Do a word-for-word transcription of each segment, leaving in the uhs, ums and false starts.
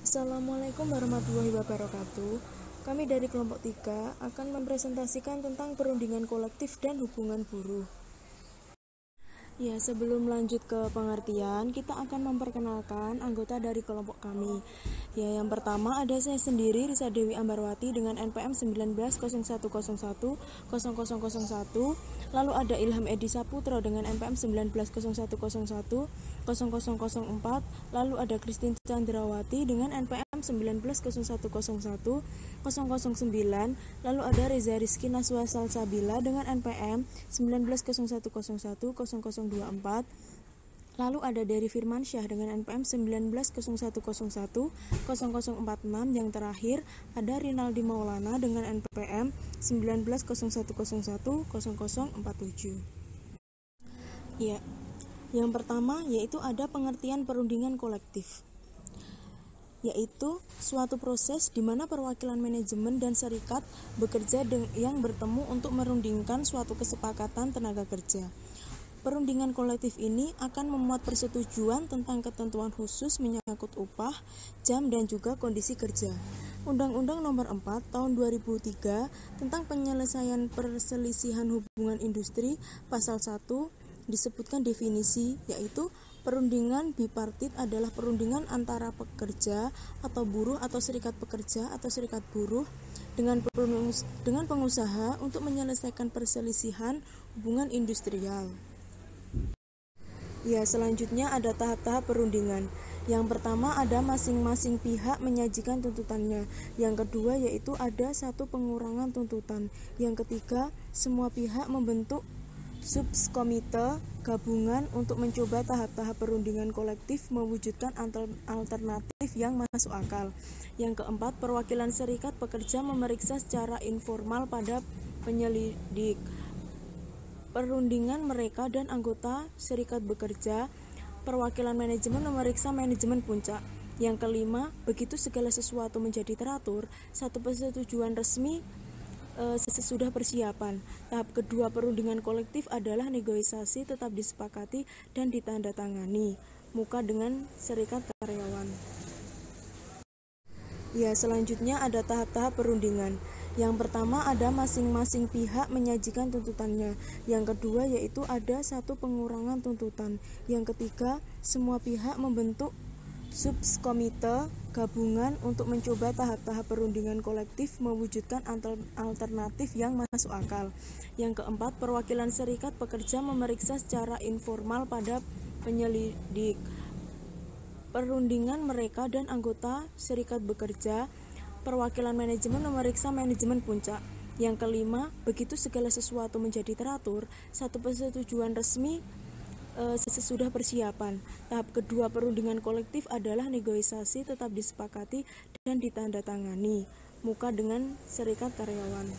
Assalamualaikum warahmatullahi wabarakatuh. Kami dari kelompok tiga akan mempresentasikan tentang perundingan kolektif dan hubungan buruh. Ya, sebelum lanjut ke pengertian, kita akan memperkenalkan anggota dari kelompok kami. Ya, yang pertama ada saya sendiri, Risa Dewi Ambarwati dengan N P M sembilan belas nol satu nol satu nol nol nol satu. Lalu ada Ilham Edi Saputro dengan N P M sembilan belas nol satu nol satu nol nol nol empat. Lalu ada Christine Chandrawati dengan N P M sembilan belas nol satu nol satu nol nol sembilan. Lalu ada Reza Rizky Naswa Salsabila dengan N P M sembilan belas nol satu nol satu nol nol dua empat. Lalu ada Dery Firmansyah dengan N P M sembilan belas nol satu nol satu nol nol empat enam. Yang terakhir ada Rinaldi Maulana dengan N P M sembilan belas nol satu nol satu nol nol empat tujuh. Ya, yang pertama yaitu ada pengertian perundingan kolektif, yaitu suatu proses di mana perwakilan manajemen dan serikat bekerja yang bertemu untuk merundingkan suatu kesepakatan tenaga kerja. Perundingan kolektif ini akan memuat persetujuan tentang ketentuan khusus menyangkut upah, jam, dan juga kondisi kerja. Undang-Undang Nomor empat Tahun dua ribu tiga tentang penyelesaian perselisihan hubungan industri pasal satu disebutkan definisi, yaitu perundingan bipartit adalah perundingan antara pekerja atau buruh atau serikat pekerja atau serikat buruh dengan dengan pengusaha untuk menyelesaikan perselisihan hubungan industrial. Ya, selanjutnya ada tahap-tahap perundingan. Yang pertama ada masing-masing pihak menyajikan tuntutannya. Yang kedua yaitu ada satu pengurangan tuntutan. Yang ketiga, semua pihak membentuk subkomite gabungan untuk mencoba tahap-tahap perundingan kolektif mewujudkan alternatif yang masuk akal. Yang keempat, perwakilan serikat pekerja memeriksa secara informal pada penyelidik perundingan mereka dan anggota serikat bekerja. Perwakilan manajemen memeriksa manajemen puncak. Yang kelima, begitu segala sesuatu menjadi teratur, satu persetujuan resmi e, sesudah persiapan. Tahap kedua perundingan kolektif adalah negosiasi tetap disepakati dan ditandatangani muka dengan serikat karyawan. Ya, selanjutnya ada tahap-tahap perundingan. Yang pertama ada masing-masing pihak menyajikan tuntutannya. Yang kedua yaitu ada satu pengurangan tuntutan. Yang ketiga, semua pihak membentuk subkomite gabungan untuk mencoba tahap-tahap perundingan kolektif mewujudkan alternatif yang masuk akal. Yang keempat, perwakilan serikat pekerja memeriksa secara informal pada penyelidik perundingan mereka dan anggota serikat bekerja. Perwakilan manajemen memeriksa manajemen puncak. Yang kelima, begitu segala sesuatu menjadi teratur, satu persetujuan resmi e, sesudah persiapan. Tahap kedua perundingan kolektif adalah negosiasi tetap disepakati dan ditandatangani muka dengan serikat karyawan.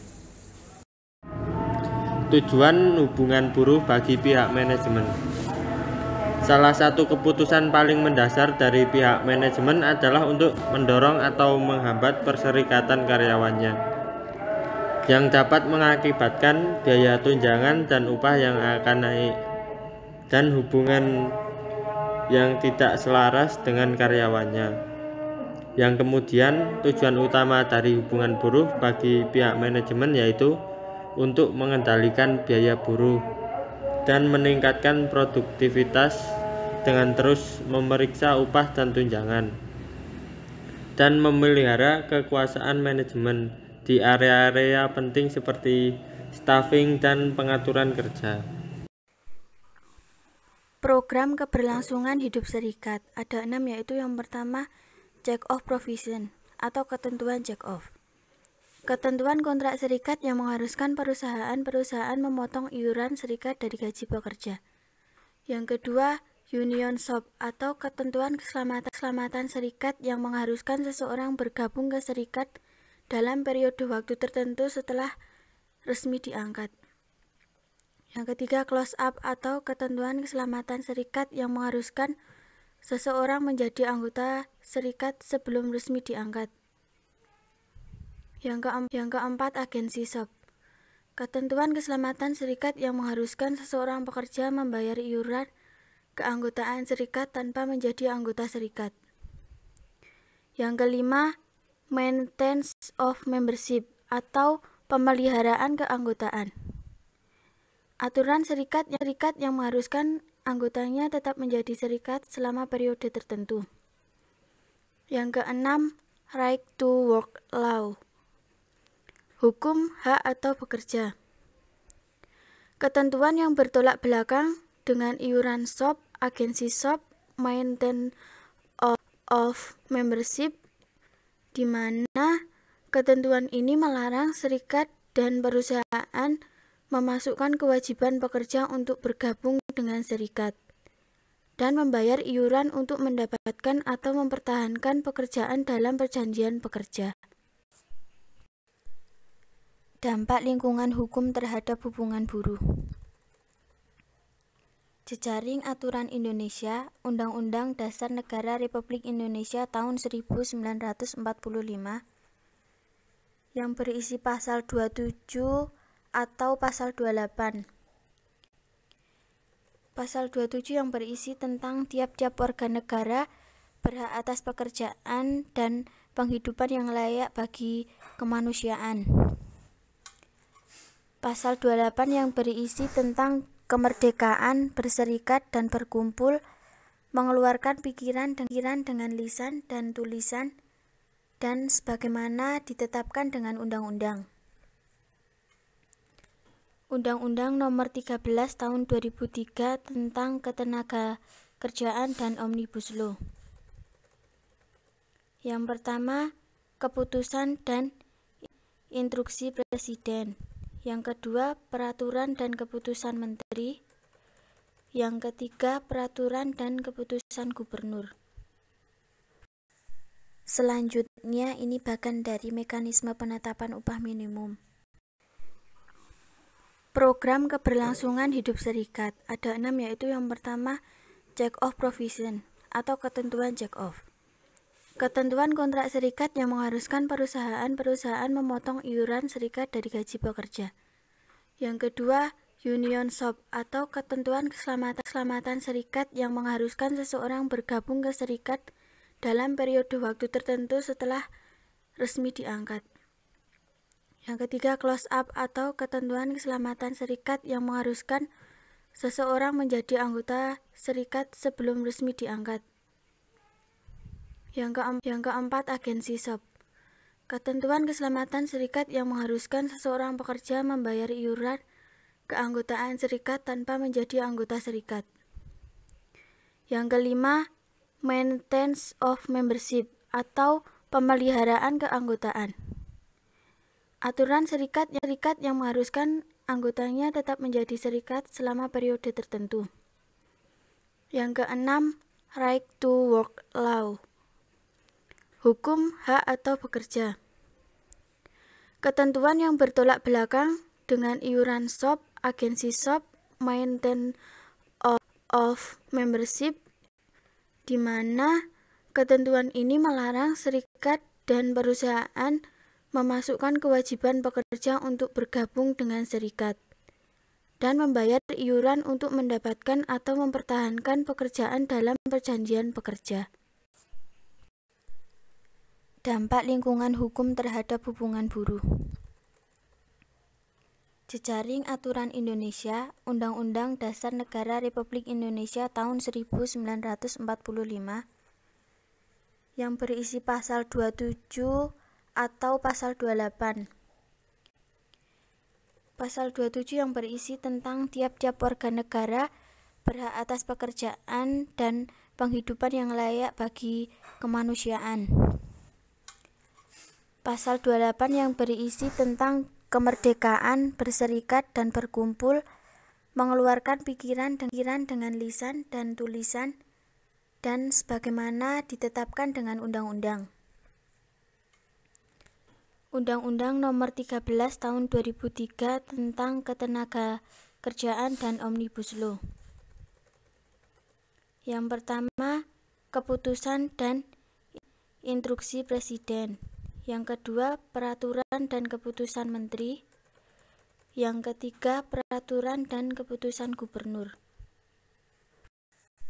Tujuan hubungan buruh bagi pihak manajemen. Salah satu keputusan paling mendasar dari pihak manajemen adalah untuk mendorong atau menghambat perserikatan karyawannya, yang dapat mengakibatkan biaya tunjangan dan upah yang akan naik, dan hubungan yang tidak selaras dengan karyawannya. Yang kemudian tujuan utama dari hubungan buruh bagi pihak manajemen yaitu untuk mengendalikan biaya buruh dan meningkatkan produktivitas dengan terus memeriksa upah dan tunjangan, dan memelihara kekuasaan manajemen di area-area penting seperti staffing dan pengaturan kerja. Program keberlangsungan hidup serikat ada enam, yaitu yang pertama check off provision atau ketentuan check off. Ketentuan kontrak serikat yang mengharuskan perusahaan-perusahaan memotong iuran serikat dari gaji pekerja. Yang kedua, union shop atau ketentuan keselamatan, keselamatan serikat yang mengharuskan seseorang bergabung ke serikat dalam periode waktu tertentu setelah resmi diangkat. Yang ketiga, close up atau ketentuan keselamatan serikat yang mengharuskan seseorang menjadi anggota serikat sebelum resmi diangkat. Yang, keempat, yang keempat, agensi shop. Ketentuan keselamatan serikat yang mengharuskan seseorang pekerja membayar iuran keanggotaan serikat tanpa menjadi anggota serikat. Yang kelima, maintenance of membership atau pemeliharaan keanggotaan. Aturan serikat yang, serikat yang mengharuskan anggotanya tetap menjadi serikat selama periode tertentu. Yang keenam, right to work law. Hukum, hak atau bekerja. Ketentuan yang bertolak belakang dengan iuran S O P, agensi S O P, maintenance of, of membership, di mana ketentuan ini melarang serikat dan perusahaan memasukkan kewajiban pekerja untuk bergabung dengan serikat dan membayar iuran untuk mendapatkan atau mempertahankan pekerjaan dalam perjanjian pekerja. Dampak lingkungan hukum terhadap hubungan buruh. Jejaring Aturan Indonesia, Undang-Undang Dasar Negara Republik Indonesia tahun seribu sembilan ratus empat puluh lima yang berisi pasal dua puluh tujuh atau pasal dua puluh delapan. Pasal dua puluh tujuh yang berisi tentang tiap-tiap warga negara berhak atas pekerjaan dan penghidupan yang layak bagi kemanusiaan. Pasal dua puluh delapan yang berisi tentang kemerdekaan berserikat dan berkumpul, mengeluarkan pikiran dengan lisan dan tulisan, dan sebagaimana ditetapkan dengan undang-undang. Undang-Undang Nomor tiga belas Tahun dua ribu tiga tentang Ketenagakerjaan dan Omnibus Law. Yang pertama, keputusan dan instruksi Presiden. Yang kedua, peraturan dan keputusan menteri. Yang ketiga, peraturan dan keputusan gubernur. Selanjutnya, ini bagian dari mekanisme penetapan upah minimum. Program keberlangsungan hidup serikat. Ada enam, yaitu yang pertama, check off provision atau ketentuan check off. Ketentuan kontrak serikat yang mengharuskan perusahaan-perusahaan memotong iuran serikat dari gaji pekerja. Yang kedua, union shop atau ketentuan keselamatan, keselamatan serikat yang mengharuskan seseorang bergabung ke serikat dalam periode waktu tertentu setelah resmi diangkat. Yang ketiga, close up atau ketentuan keselamatan serikat yang mengharuskan seseorang menjadi anggota serikat sebelum resmi diangkat. Yang, keem yang keempat, agensi S O P. Ketentuan keselamatan serikat yang mengharuskan seseorang pekerja membayar iuran keanggotaan serikat tanpa menjadi anggota serikat. Yang kelima, maintenance of membership atau pemeliharaan keanggotaan. Aturan serikat yang, serikat yang mengharuskan anggotanya tetap menjadi serikat selama periode tertentu. Yang keenam, right to work law. Hukum, hak atau bekerja. Ketentuan yang bertolak belakang dengan iuran S O P, agensi S O P, maintenance of, of membership, di mana ketentuan ini melarang serikat dan perusahaan memasukkan kewajiban pekerja untuk bergabung dengan serikat dan membayar iuran untuk mendapatkan atau mempertahankan pekerjaan dalam perjanjian pekerja. Dampak lingkungan hukum terhadap hubungan buruh. Jejaring Aturan Indonesia, Undang-Undang Dasar Negara Republik Indonesia tahun seribu sembilan ratus empat puluh lima yang berisi pasal dua puluh tujuh atau pasal dua puluh delapan. Pasal dua puluh tujuh yang berisi tentang tiap-tiap warga negara berhak atas pekerjaan dan penghidupan yang layak bagi kemanusiaan. Pasal dua puluh delapan yang berisi tentang kemerdekaan berserikat dan berkumpul, mengeluarkan pikiran dengan lisan dan tulisan, dan sebagaimana ditetapkan dengan undang-undang. Undang-Undang Nomor tiga belas Tahun dua ribu tiga tentang Ketenagakerjaan dan Omnibus Law. Yang pertama, keputusan dan instruksi Presiden. Yang kedua, peraturan dan keputusan menteri. Yang ketiga, peraturan dan keputusan gubernur.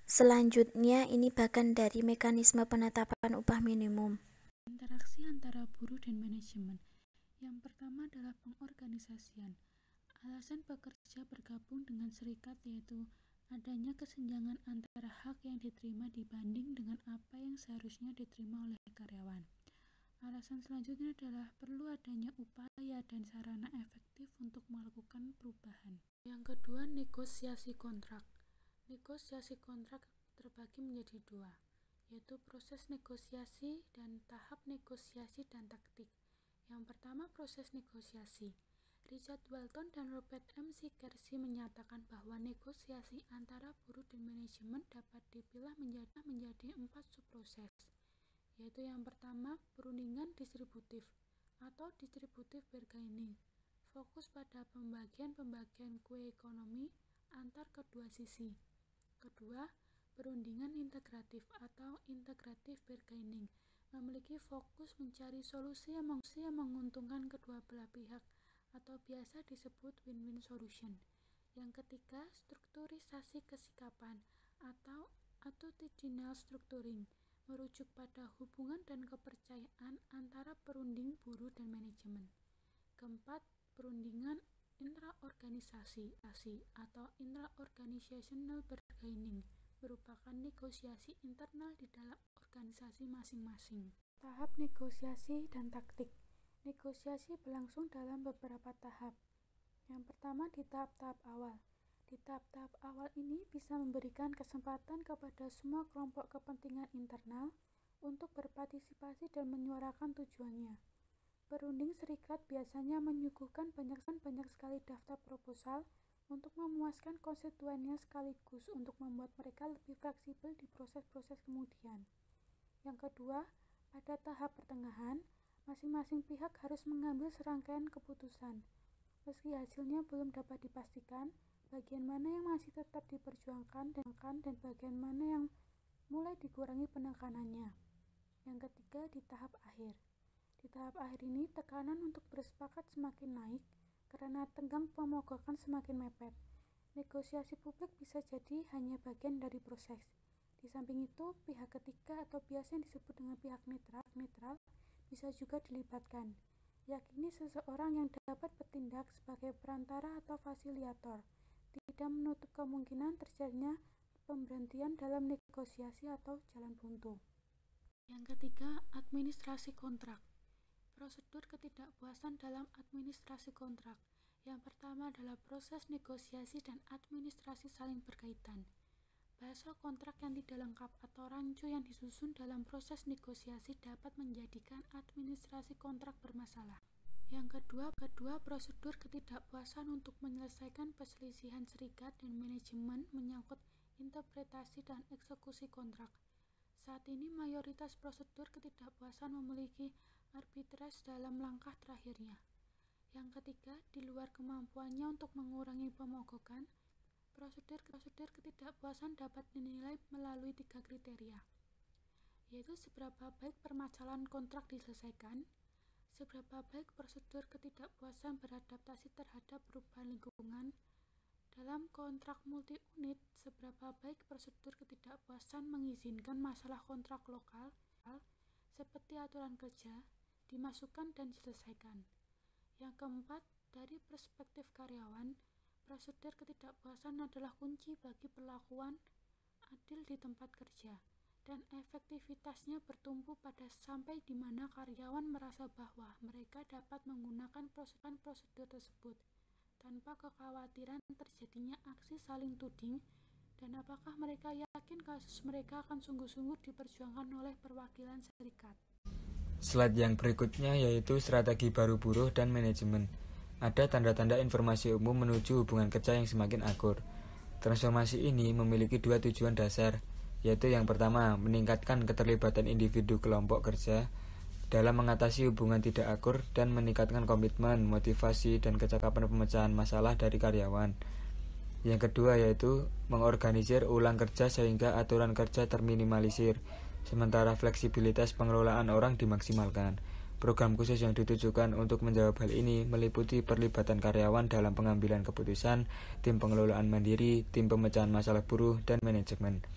Selanjutnya, ini bagian dari mekanisme penetapan upah minimum. Interaksi antara buruh dan manajemen. Yang pertama adalah pengorganisasian. Alasan pekerja bergabung dengan serikat yaitu adanya kesenjangan antara hak yang diterima dibanding dengan apa yang seharusnya diterima oleh karyawan. Alasan selanjutnya adalah perlu adanya upaya dan sarana efektif untuk melakukan perubahan. Yang kedua, negosiasi kontrak. Negosiasi kontrak terbagi menjadi dua, yaitu proses negosiasi dan tahap negosiasi dan taktik. Yang pertama, proses negosiasi. Richard Walton dan Robert M. Kersey menyatakan bahwa negosiasi antara buruh dan manajemen dapat dipilah menjadi, menjadi empat subproses, yaitu yang pertama, perundingan distributif atau distributive bargaining, fokus pada pembagian-pembagian kue ekonomi antar kedua sisi. Kedua, perundingan integratif atau integrative bargaining, memiliki fokus mencari solusi yang menguntungkan kedua belah pihak atau biasa disebut win-win solution. Yang ketiga, strukturisasi kesikapan atau attitudinal structuring, merujuk pada hubungan dan kepercayaan antara perunding buruh dan manajemen. Keempat, perundingan intraorganisasi atau intra-organizational bargaining, merupakan negosiasi internal di dalam organisasi masing-masing. Tahap negosiasi dan taktik. Negosiasi berlangsung dalam beberapa tahap. Yang pertama, di tahap-tahap awal. Di tahap-tahap awal ini bisa memberikan kesempatan kepada semua kelompok kepentingan internal untuk berpartisipasi dan menyuarakan tujuannya. Perunding serikat biasanya menyuguhkan banyak, banyak sekali daftar proposal untuk memuaskan konstituennya sekaligus untuk membuat mereka lebih fleksibel di proses-proses kemudian. Yang kedua, pada tahap pertengahan, masing-masing pihak harus mengambil serangkaian keputusan. Meski hasilnya belum dapat dipastikan, bagian mana yang masih tetap diperjuangkan dan bagian mana yang mulai dikurangi penekanannya. Yang ketiga, di tahap akhir. Di tahap akhir ini, tekanan untuk bersepakat semakin naik karena tenggang pemogokan semakin mepet. Negosiasi publik bisa jadi hanya bagian dari proses. Di samping itu, pihak ketiga atau biasa yang disebut dengan pihak netral, netral bisa juga dilibatkan, yakni seseorang yang dapat bertindak sebagai perantara atau fasilitator, tidak menutup kemungkinan terjadinya pemberhentian dalam negosiasi atau jalan buntu. Yang ketiga, administrasi kontrak. Prosedur ketidakpuasan dalam administrasi kontrak. Yang pertama adalah proses negosiasi dan administrasi saling berkaitan. Bahasa kontrak yang tidak lengkap atau rancu yang disusun dalam proses negosiasi dapat menjadikan administrasi kontrak bermasalah. Yang kedua, kedua prosedur ketidakpuasan untuk menyelesaikan perselisihan serikat dan manajemen menyangkut interpretasi dan eksekusi kontrak. Saat ini mayoritas prosedur ketidakpuasan memiliki arbitrase dalam langkah terakhirnya. Yang ketiga, di luar kemampuannya untuk mengurangi pemogokan, prosedur-prosedur ketidakpuasan dapat dinilai melalui tiga kriteria, yaitu seberapa baik permasalahan kontrak diselesaikan, seberapa baik prosedur ketidakpuasan beradaptasi terhadap perubahan lingkungan, dalam kontrak multi-unit, seberapa baik prosedur ketidakpuasan mengizinkan masalah kontrak lokal, seperti aturan kerja, dimasukkan dan diselesaikan. Yang keempat, dari perspektif karyawan, prosedur ketidakpuasan adalah kunci bagi perlakuan adil di tempat kerja, dan efektivitasnya bertumpu pada sampai di mana karyawan merasa bahwa mereka dapat menggunakan prosedur tersebut tanpa kekhawatiran terjadinya aksi saling tuding, dan apakah mereka yakin kasus mereka akan sungguh-sungguh diperjuangkan oleh perwakilan serikat. Slide yang berikutnya yaitu strategi baru buruh dan manajemen. Ada tanda-tanda informasi umum menuju hubungan kerja yang semakin akur. Transformasi ini memiliki dua tujuan dasar, yaitu yang pertama, meningkatkan keterlibatan individu kelompok kerja dalam mengatasi hubungan tidak akur dan meningkatkan komitmen, motivasi, dan kecakapan pemecahan masalah dari karyawan. Yang kedua yaitu mengorganisir ulang kerja sehingga aturan kerja terminimalisir, sementara fleksibilitas pengelolaan orang dimaksimalkan. Program khusus yang ditujukan untuk menjawab hal ini meliputi perlibatan karyawan dalam pengambilan keputusan, tim pengelolaan mandiri, tim pemecahan masalah buruh, dan manajemen.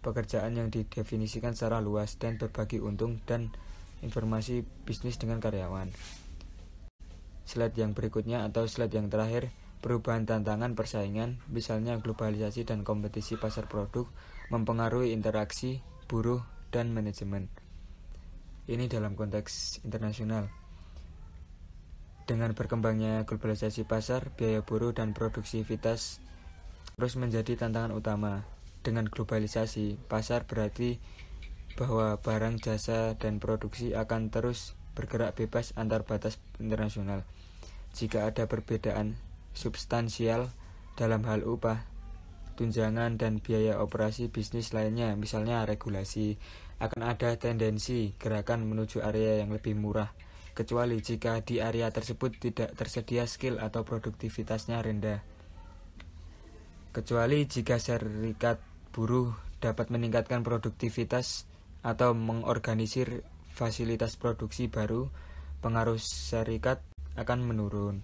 pekerjaan yang didefinisikan secara luas, dan berbagi untung dan informasi bisnis dengan karyawan. Slide yang berikutnya atau slide yang terakhir, perubahan tantangan persaingan, misalnya globalisasi dan kompetisi pasar produk, mempengaruhi interaksi buruh dan manajemen. Ini dalam konteks internasional. Dengan berkembangnya globalisasi pasar, biaya buruh dan produktivitas terus menjadi tantangan utama. Dengan globalisasi pasar berarti bahwa barang, jasa, dan produksi akan terus bergerak bebas antar batas internasional. Jika ada perbedaan substansial dalam hal upah, tunjangan, dan biaya operasi bisnis lainnya, misalnya regulasi, akan ada tendensi gerakan menuju area yang lebih murah, kecuali jika di area tersebut tidak tersedia skill atau produktivitasnya rendah. Kecuali jika serikat buruh dapat meningkatkan produktivitas atau mengorganisir fasilitas produksi baru, pengaruh serikat akan menurun.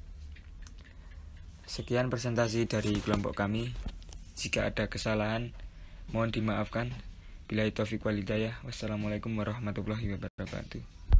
Sekian presentasi dari kelompok kami. Jika ada kesalahan, mohon dimaafkan. Billahi taufiq wal hidayah. Wassalamualaikum warahmatullahi wabarakatuh.